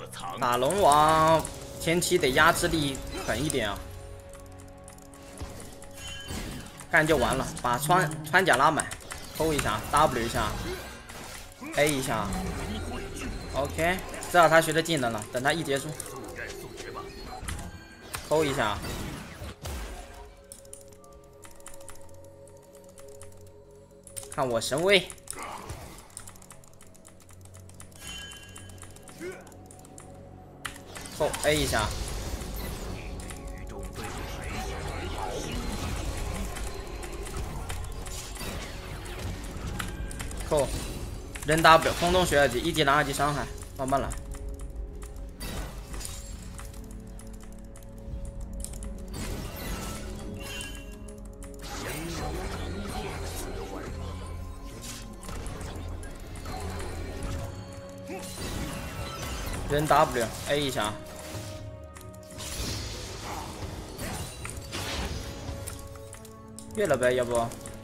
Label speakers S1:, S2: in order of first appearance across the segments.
S1: 打龙王前期得压制力狠一点啊，干就完了，把穿甲拉满，抽一下 ，W 一下 ，A 一下 ，OK， 知道他学的技能了，等他一结束，抽一下。 看我神威，后 A 一下，扣人 W 空中学2级，1级蓝2级伤害，慢慢来。人 W A 一下，越了呗，要不？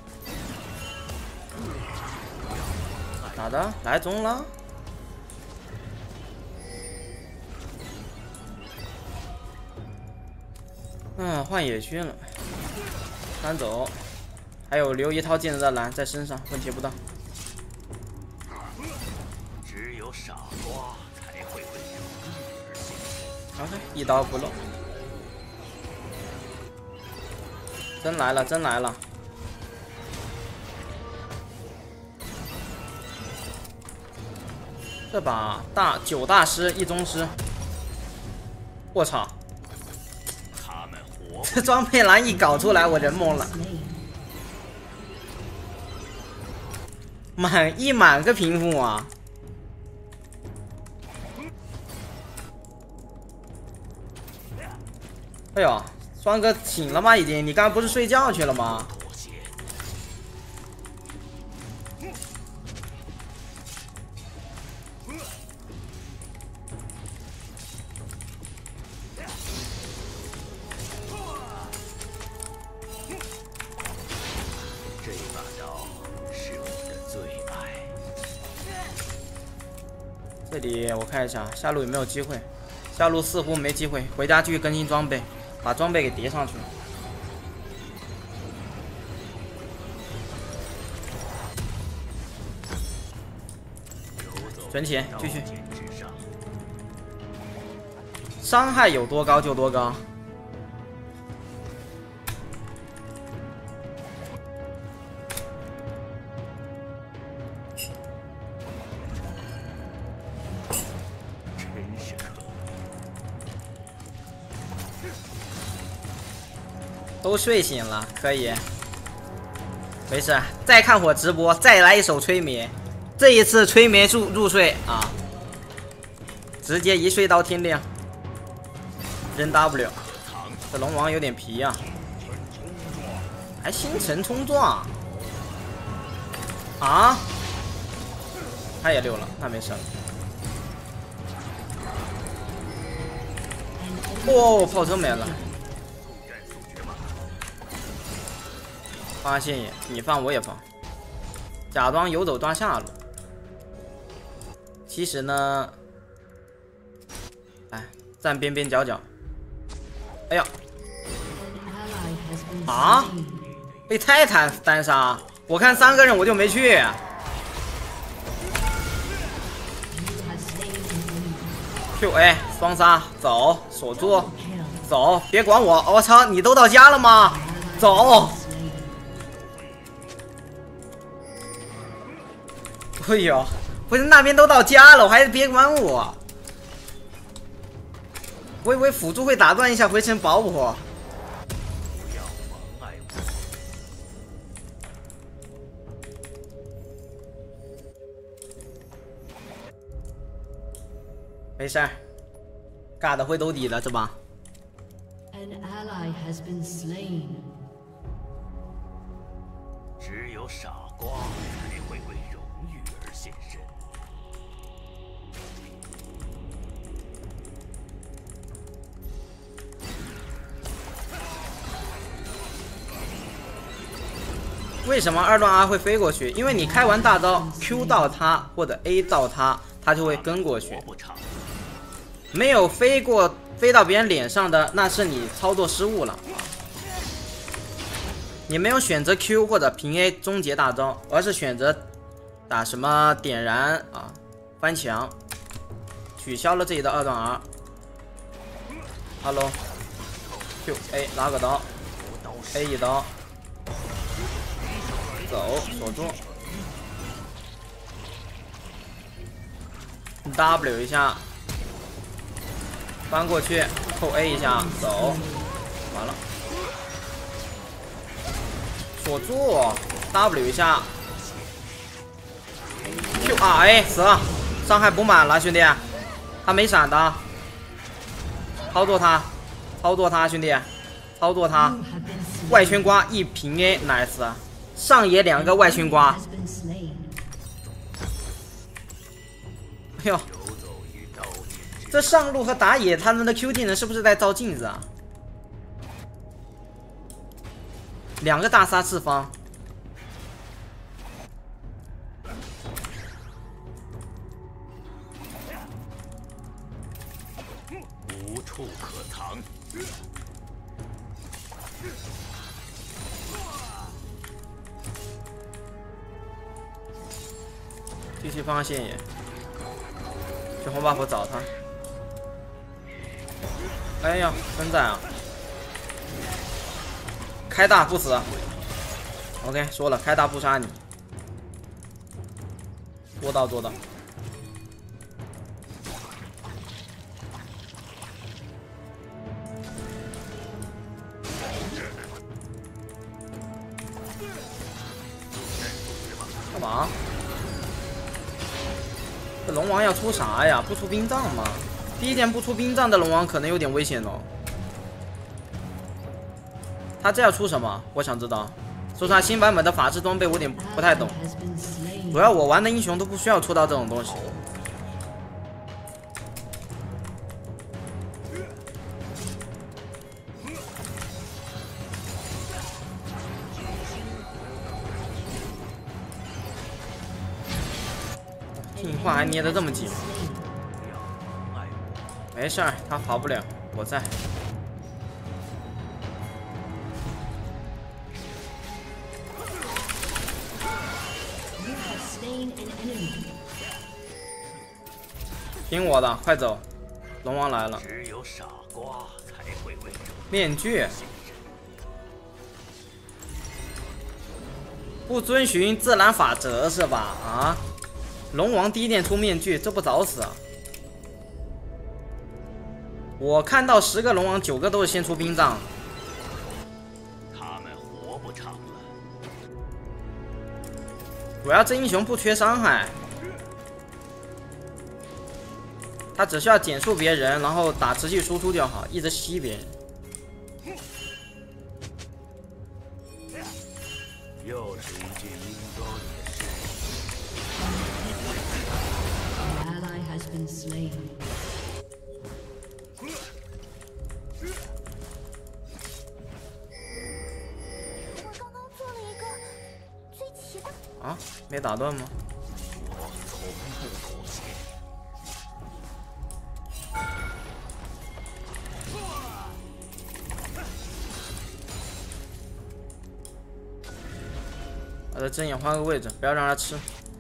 S1: 咋的？来中了？嗯，换野区了，搬走，还有留一套技能的蓝在身上，问题不大。
S2: 只有傻瓜。
S1: OK， 一刀不漏，真来了，真来了！这把9大师1宗师，我操！这装配栏一搞出来，我人懵了，满个屏幕啊！ 哎呦，双哥醒了吗？已经？你刚刚不是睡觉去了吗？
S2: 这把刀是我的最爱。
S1: 这里我看一下，下路有没有机会？下路似乎没机会，回家继续更新装备。 把装备给叠上去，存钱继续。伤害有多高就多高。都睡醒了，可以，没事，再看会直播，再来一手催眠，这一次催眠入睡啊，直接一睡到天亮。人 W， 这龙王有点皮啊，还星辰冲撞啊，他也溜了，那没事了。哦，炮车没了。 发现也，你放我也放，假装游走抓下路。其实呢，哎，站边边角角。哎呀，啊，被泰坦单杀，我看3个人我就没去。QA 双杀，走，锁住，走，别管我，我操，你都到家了吗？走。 哎呦，不是那边都到家了，我还是别管我。我以为辅助会打断一下回城保我。没事儿，尬的会兜底的这把。
S2: 只有傻瓜才会为荣誉而献身。
S1: 为什么2段 R 会飞过去？因为你开完大招 Q 到他或者 A 到他，他就会跟过去。 没有飞到别人脸上的，那是你操作失误了啊！你没有选择 Q 或者平 A 终结大招，而是选择打什么点燃啊、翻墙，取消了自己的2段 R。Hello， Q A 拉个刀 ，A 一刀，走锁住 ，W 一下。 翻过去，扣 A 一下，走，完了，锁住 ，W 一下 ，QRA 死了，伤害补满了，兄弟，他没闪的，操作他，兄弟，操作他，外圈刮一平 A nice， 上野2个外圈刮，哎呦。 这上路和打野他们的 Q 技能是不是在照镜子啊？2个大杀四方，
S2: 无处可藏。
S1: 继续放线野，去红 buff 找他。 哎呀，分站啊！开大不死。OK， 说了，开大不杀你。说到做到。干嘛？这龙王要出啥呀？不出冰杖吗？ 第一点不出冰杖的龙王可能有点危险哦。他这要出什么？我想知道。说实话，新版本的法师装备我有点不太懂。主要我玩的英雄都不需要出到这种东西。进化还捏得这么紧。 没事儿，他跑不了，我在。听我的，快走！龙王来了。
S2: 只有傻瓜才会为
S1: 面具。不遵循自然法则是吧？啊！龙王第一殿出面具，这不找死啊！ 我看到10个龙王，9个都是先出冰杖。
S2: 他们活不长了。
S1: 主要这英雄不缺伤害，他只需要减速别人，然后打持续输出就好，一直吸别人。
S2: 又是一具阴沟里的事。
S1: 啊，没打断吗？
S2: 我从不妥协。
S1: 把这针眼换个位置，不要让他吃。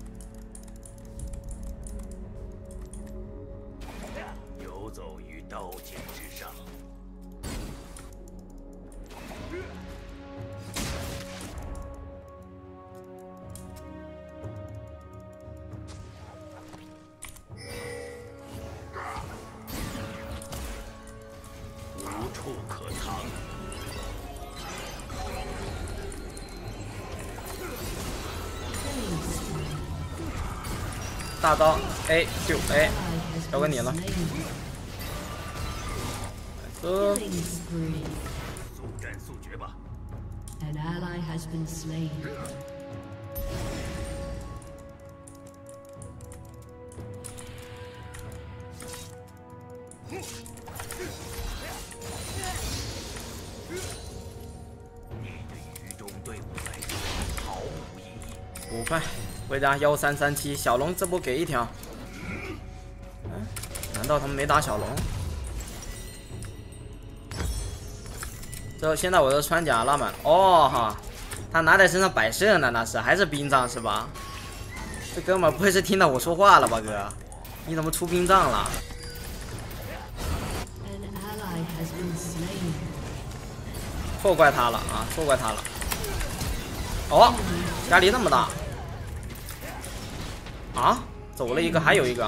S2: 游走于刀剑之上。 无处可藏。
S1: 大刀 A Q A， 交给你了。
S2: 速战速决吧。
S3: An ally has been slain.
S2: 你的愚忠对我来说毫无意义。
S1: 5块，回家1337，小龙这波给一条。嗯， 难道他们没打小龙？这现在我的穿甲拉满哦哈，他拿在身上摆设呢，那是还是兵杖是吧？这哥们不会是听到我说话了吧，哥？你怎么出兵杖了？ 错怪他了啊！错怪他了。哦，压力那么大啊！走了一个，还有一个。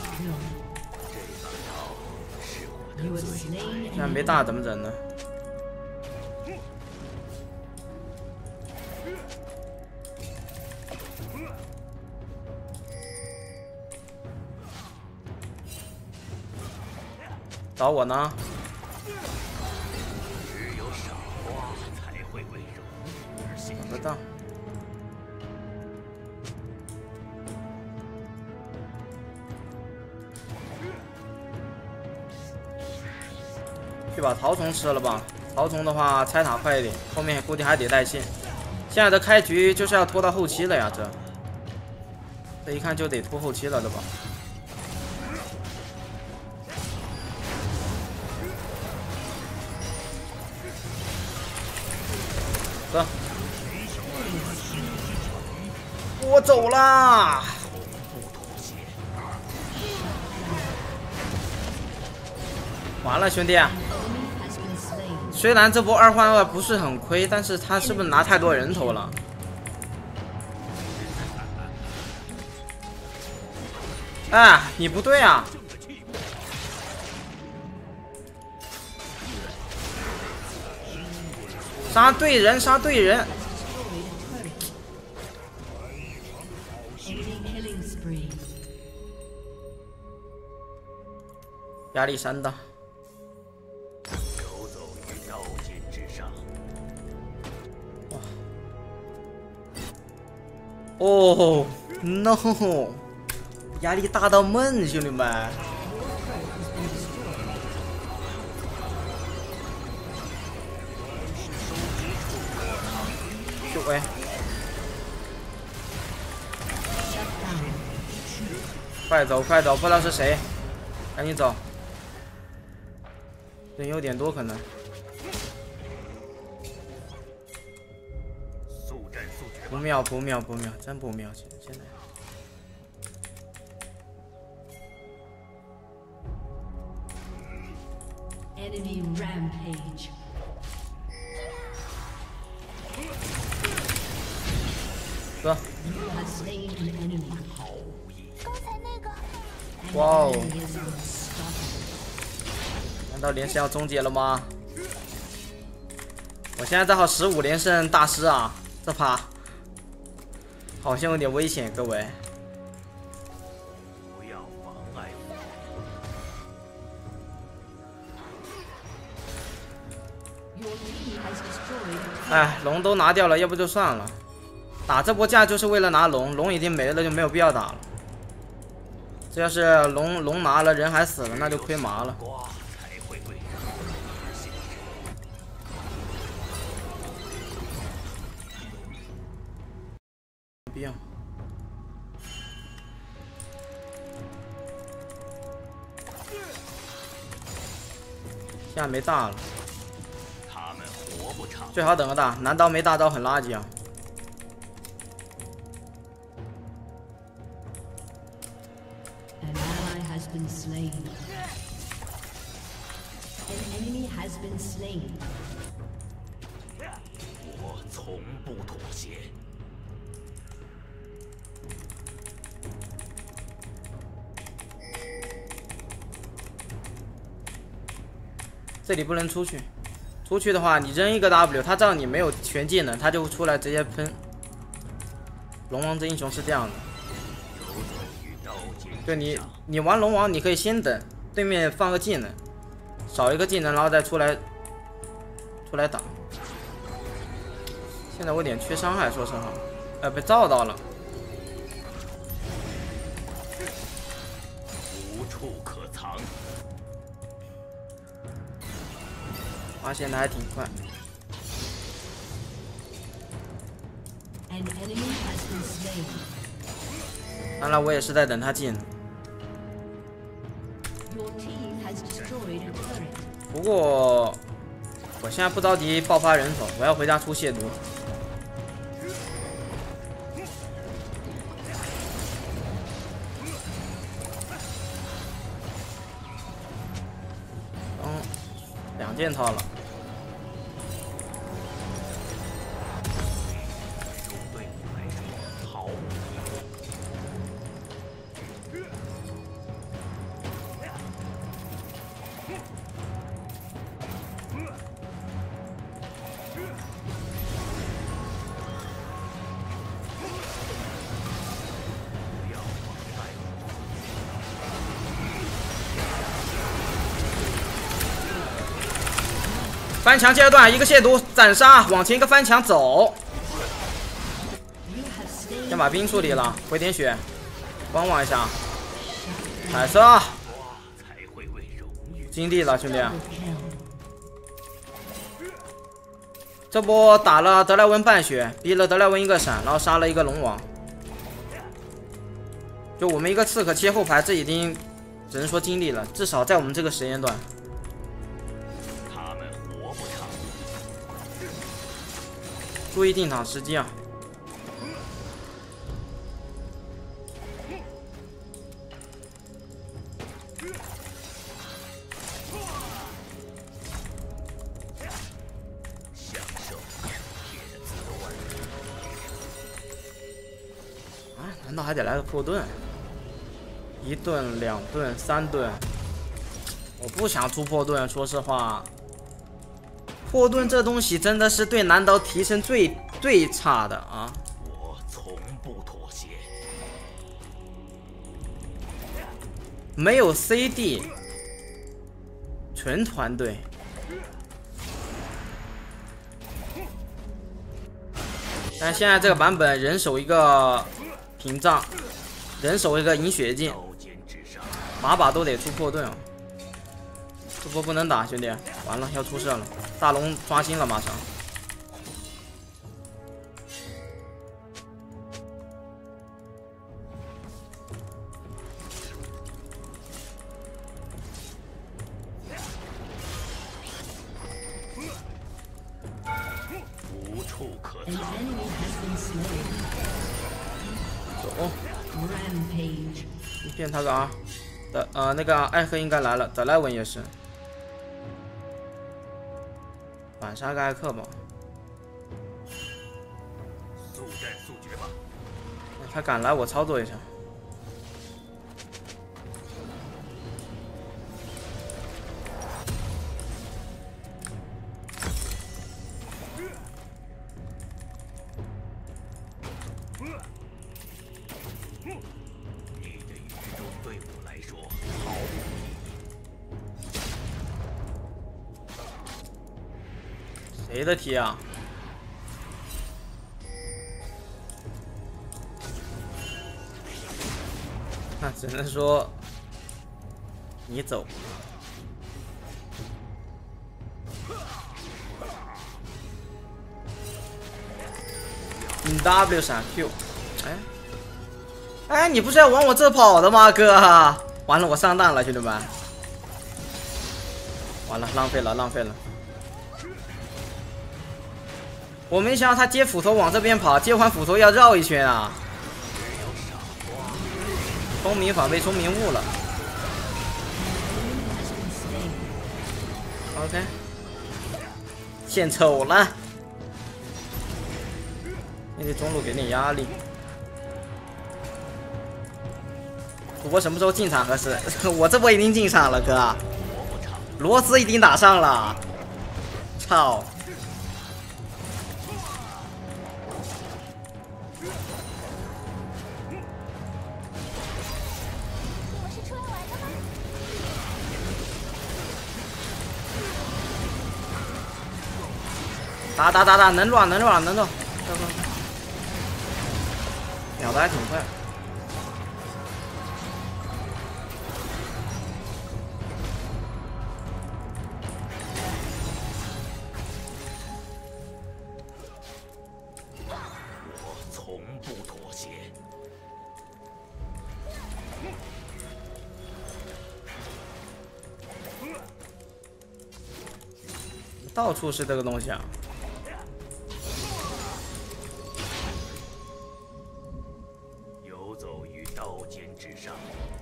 S1: 现在没大怎么整呢？找我呢？ 得到，去把曹虫吃了吧。曹虫的话，拆塔快一点，后面估计还得带线。现在的开局就是要拖到后期了呀，这一看就得拖后期了，对吧？走。 我走啦！完了，兄弟！虽然这波2换2不是很亏，但是他是不是拿太多人头了？哎，你不对啊！杀对人，杀对人！ 压力山大，
S2: 游走于刀尖之上。
S1: 哇！哦 ，no！ 压力大到闷，兄弟们！秀哎！快走，快走！不知道是谁，赶紧走！ 人有点多，可能。不妙，不妙，不妙，真不妙！现在。
S3: Enemy rampage。
S1: 走。 哇哦！ 难道连胜要终结了吗？我现在正好15连胜大师啊，这趴好像有点危险，各位。
S2: 不要妨碍
S3: 我。
S1: 哎，龙都拿掉了，要不就算了。打这波架就是为了拿龙，龙已经没了就没有必要打了。这要是龙拿了，人还死了，那就亏麻了。 必要。现在没大了，
S2: 他们活不长。
S1: 最好等个大，男刀没大招很垃圾啊。
S3: An ally has been slain. An enemy has been slain.
S2: 我从不妥协。
S1: 这里不能出去，出去的话，你扔一个 W， 他知道你没有全技能，他就出来直接喷。龙王这英雄是这样的，对你玩龙王，你可以先等对面放个技能，少一个技能，然后再出来打。现在我有点缺伤害，说实话，被照到了，
S2: 无处可藏。
S1: 发现的还挺快。当然，我也是在等他技能。
S3: Your team has destroyed a turret.
S1: 不过我现在不着急爆发人头，我要回家出亵渎。2件套了。 翻墙阶段，一个亵渎斩杀，往前一个翻墙走。先把兵处理了，回点血，观望一下。彩色，尽力了，兄弟。这波打了德莱文半血，逼了德莱文一个闪，然后杀了一个龙王。就我们一个刺客切后排，这已经只能说尽力了，至少在我们这个时间段。 注意定场时机啊！啊，难道还得来个破盾？1盾、2盾、3盾，我不想出破盾，说实话。 破盾这东西真的是对男刀提升最差的啊！
S2: 我从不妥协。
S1: 没有 CD， 纯团队。但现在这个版本人手一个屏障，人手一个饮血镜，把把都得出破盾啊！这波不能打，兄弟，完了要出事了。 大龙刷新了，马上。
S2: 无处可
S3: An
S2: 藏。
S3: enemy has been slain.
S1: 走，
S3: Rampage.
S1: 一片他个啊的那个艾赫应该来了，德莱文也是。 反杀个艾克吧，
S2: 速战速决吧。
S1: 他敢来，我操作一下。
S2: 你的愚忠对我来说毫无意义。
S1: 谁的题啊？那只能说你走。W 闪 Q， 哎，你不是要往我这跑的吗，哥？完了，我上当了，兄弟们。完了，浪费了，浪费了。 我没想到他接斧头往这边跑，接完斧头要绕一圈啊！聪明反被聪明误了。OK， 献丑了，你得中路给点压力。主播什么时候进场合适？我这波已经进场了，哥。罗斯已经打上了，操！ 打，能乱，快，秒的还挺快。
S2: 我从不妥协。
S1: 到处是这个东西啊！
S2: 游走于刀尖之上。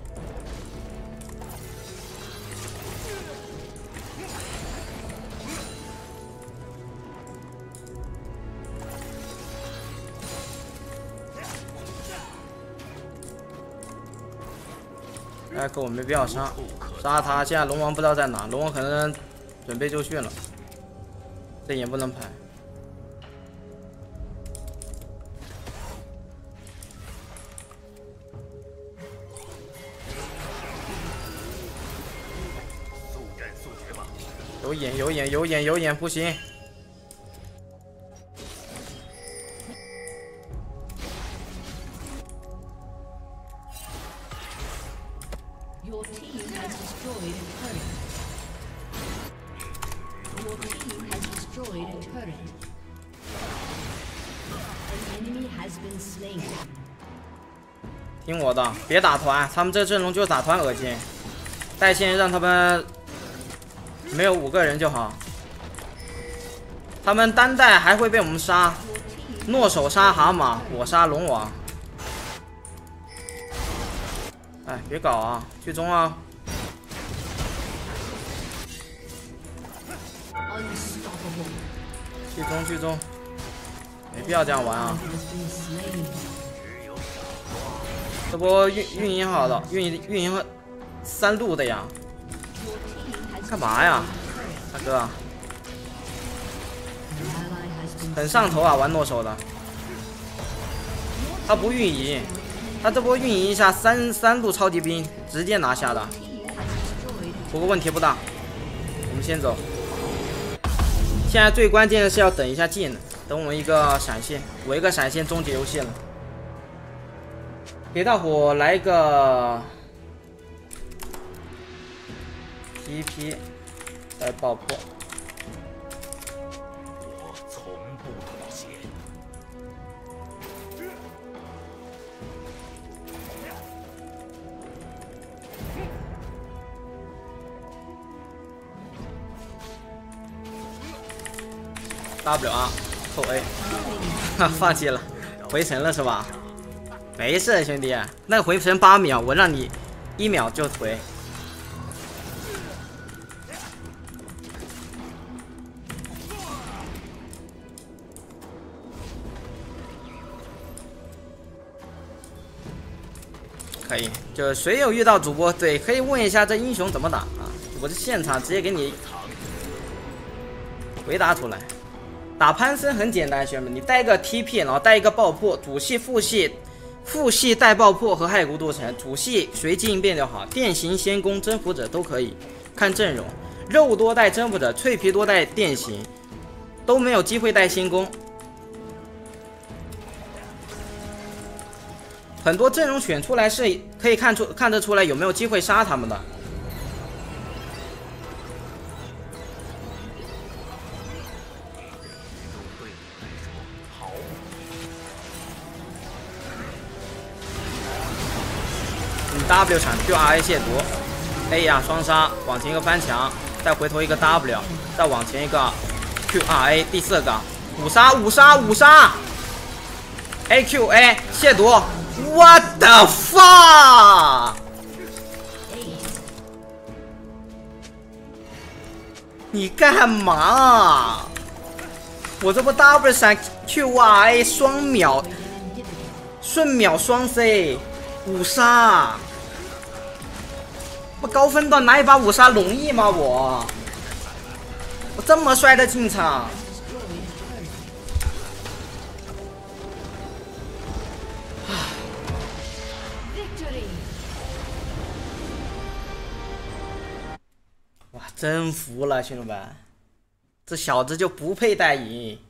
S1: 哎，可我没必要杀他。现在龙王不知道在哪，龙王可能准备就绪了，这也不能排。
S2: 速战速决吧。
S1: 有眼，不行。
S3: Your team has destroyed a turret. Your team has destroyed a turret. An enemy has been slain.
S1: 听我的，别打团，他们这阵容就是打团恶心。带线让他们没有5个人就好。他们单带还会被我们杀，诺手杀蛤蟆，我杀龙王。 哎，别搞啊！去中啊！去中，没必要这样玩啊！这波运营好的，运营3路的呀！干嘛呀，大哥？很上头啊，玩诺手的。他不运营。 他这波运营一下三路超级兵，直接拿下的。不过问题不大，我们先走。现在最关键的是要等一下技能，等我们一个闪现，我一个闪现终结游戏了。给大伙来一个 TP 再爆破。
S2: 我从不妥协。
S1: W 啊，扣 A， 放弃了，回城了是吧？没事，兄弟，那个回城8秒，我让你1秒就回。可以，就谁有遇到主播，对，可以问一下这英雄怎么打啊？我这现场直接给你回答出来。 打潘森很简单，兄弟们，你带一个 TP， 然后带一个爆破，主系、副系带爆破和骸骨镀层，主系随机应变就好。电刑、仙弓、征服者都可以，看阵容。肉多带征服者，脆皮多带电刑，都没有机会带仙弓。很多阵容选出来是可以看得出来有没有机会杀他们的。 W 闪 QRA 亵渎 ，A 呀双杀，往前一个翻墙，再回头一个 W， 再往前一个 QRA， 第4个5杀，AQA 亵渎 ，What the fuck！ 你干嘛？我这波 W 闪 QRA 双秒，瞬秒双 C， 5杀。 我高分段拿一把5杀容易吗？我这么帅的进场，哇，真服了，兄弟们，这小子就不配带赢。